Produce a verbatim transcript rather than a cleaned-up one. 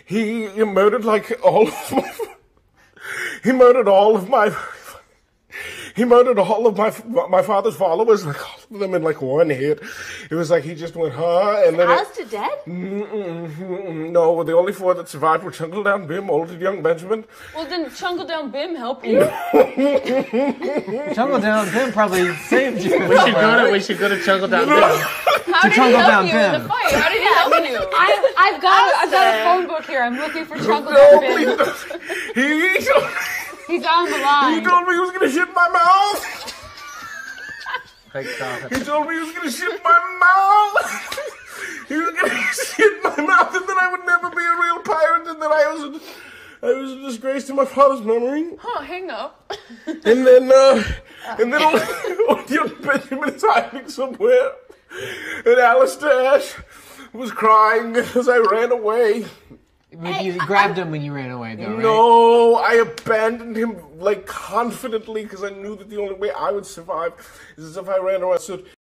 he, he murdered like all of my, he murdered all of my, he murdered all of my my father's followers, like all of them in like one hit. It was like he just went, huh? And then Alistair dead? Mm-mm, mm-mm, no, the only four that survived were Chungle Down Bim, old and young Benjamin. Well, didn't Chungle Down Bim help you? Chungle Down Bim probably saved you. We should go to we should go to Chungle Down Bim. How did he Chungle help Down you Bim. in the fight? How did he help you? I, I've got I've got a phone book here. I'm looking for Chungle No, Down Bim. please. He, he, told, He's on the he line. told me he was gonna shit my mouth. Thank God. He told me he was gonna shit my mouth. He was gonna shit my mouth, and that I would never be a real pirate, and that I was a, I was a disgrace to my father's memory. Huh, hang up. And then, uh, and then old, old young Benjamin is hiding somewhere, and Alistair Ash was crying as I ran away. But you grabbed him when you ran away, though, right? No, I abandoned him, like, confidently, because I knew that the only way I would survive is if I ran around. So